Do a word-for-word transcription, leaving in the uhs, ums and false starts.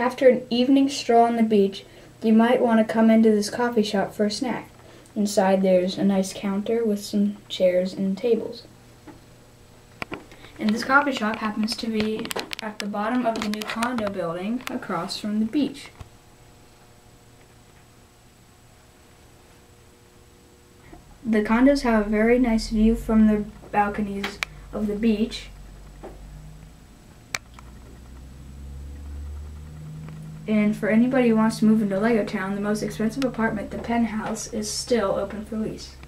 After an evening stroll on the beach, you might want to come into this coffee shop for a snack. Inside there's a nice counter with some chairs and tables. And this coffee shop happens to be at the bottom of the new condo building across from the beach. The condos have a very nice view from the balconies of the beach. And for anybody who wants to move into Legotown, the most expensive apartment, the penthouse, is still open for lease.